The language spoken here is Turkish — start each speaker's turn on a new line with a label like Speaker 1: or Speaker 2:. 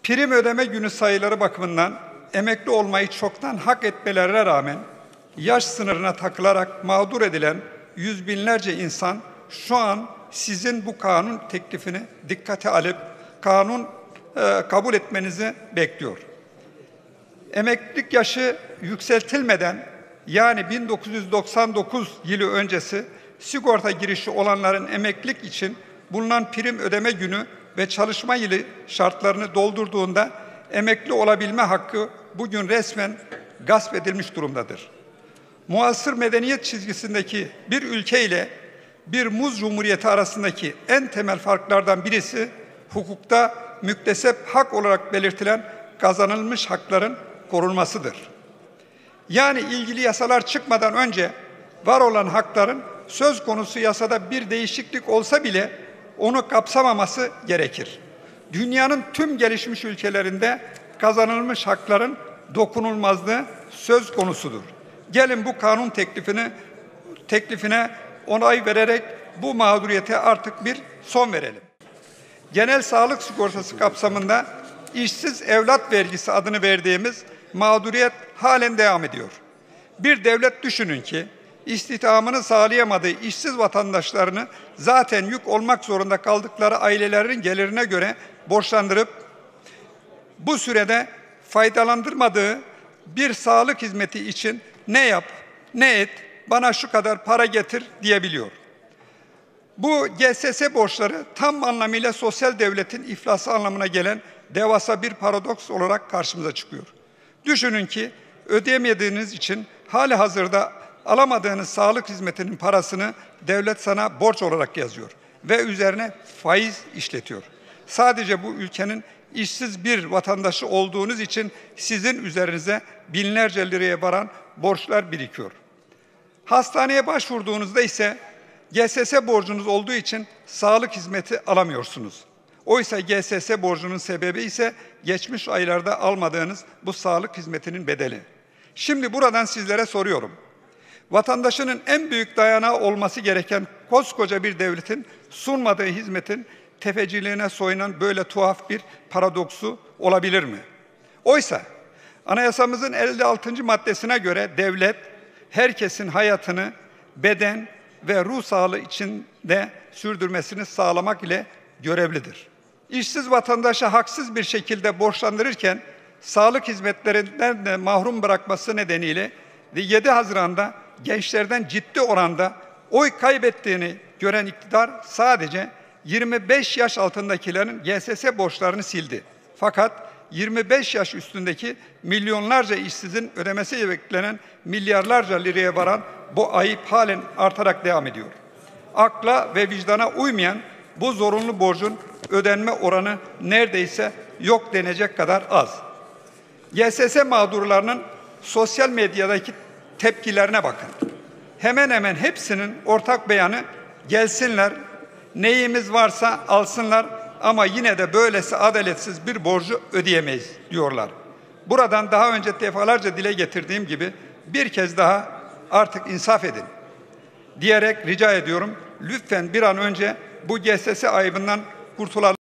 Speaker 1: Prim ödeme günü sayıları bakımından emekli olmayı çoktan hak etmelerine rağmen yaş sınırına takılarak mağdur edilen yüz binlerce insan şu an sizin bu kanun teklifini dikkate alıp kabul etmenizi bekliyor. Emeklilik yaşı yükseltilmeden, yani 1999 yılı öncesi sigorta girişi olanların emeklilik için bulunan prim ödeme günü ve çalışma yılı şartlarını doldurduğunda emekli olabilme hakkı bugün resmen gasp edilmiş durumdadır. Muasır medeniyet çizgisindeki bir ülke ile bir muz cumhuriyeti arasındaki en temel farklardan birisi, hukukta müktesep hak olarak belirtilen kazanılmış hakların korunmasıdır. Yani ilgili yasalar çıkmadan önce var olan hakların söz konusu yasada bir değişiklik olsa bile onu kapsamaması gerekir. Dünyanın tüm gelişmiş ülkelerinde kazanılmış hakların dokunulmazlığı söz konusudur. Gelin bu kanun teklifine onay vererek bu mağduriyete artık bir son verelim. Genel sağlık sigortası kapsamında işsiz evlat vergisi adını verdiğimiz mağduriyet halen devam ediyor. Bir devlet düşünün ki istihdamını sağlayamadığı işsiz vatandaşlarını zaten yük olmak zorunda kaldıkları ailelerin gelirine göre borçlandırıp bu sürede faydalandırmadığı bir sağlık hizmeti için ne yap, ne et, bana şu kadar para getir diyebiliyor. Bu GSS borçları tam anlamıyla sosyal devletin iflası anlamına gelen devasa bir paradoks olarak karşımıza çıkıyor. Düşünün ki ödeyemediğiniz için hali hazırda alamadığınız sağlık hizmetinin parasını devlet sana borç olarak yazıyor ve üzerine faiz işletiyor. Sadece bu ülkenin işsiz bir vatandaşı olduğunuz için sizin üzerinize binlerce liraya varan borçlar birikiyor. Hastaneye başvurduğunuzda ise GSS borcunuz olduğu için sağlık hizmeti alamıyorsunuz. Oysa GSS borcunun sebebi ise geçmiş aylarda almadığınız bu sağlık hizmetinin bedeli. Şimdi buradan sizlere soruyorum. Vatandaşının en büyük dayanağı olması gereken koskoca bir devletin sunmadığı hizmetin tefeciliğine soyunan böyle tuhaf bir paradoksu olabilir mi? Oysa anayasamızın 56. maddesine göre devlet herkesin hayatını beden ve ruh sağlığı içinde sürdürmesini sağlamak ile görevlidir. İşsiz vatandaşı haksız bir şekilde borçlandırırken sağlık hizmetlerinden de mahrum bırakması nedeniyle 7 Haziran'da gençlerden ciddi oranda oy kaybettiğini gören iktidar sadece 25 yaş altındakilerin GSS borçlarını sildi. Fakat 25 yaş üstündeki milyonlarca işsizin ödemesi beklenen milyarlarca liraya varan bu ayıp halen artarak devam ediyor. Akla ve vicdana uymayan bu zorunlu borcun ödenme oranı neredeyse yok denecek kadar az. GSS mağdurlarının sosyal medyadaki tepkilerine bakın. Hemen hemen hepsinin ortak beyanı gelsinler, neyimiz varsa alsınlar ama yine de böylesi adaletsiz bir borcu ödeyemeyiz diyorlar. Buradan daha önce defalarca dile getirdiğim gibi bir kez daha artık insaf edin diyerek rica ediyorum. Lütfen bir an önce bu GSS ayıbından kurtulalım.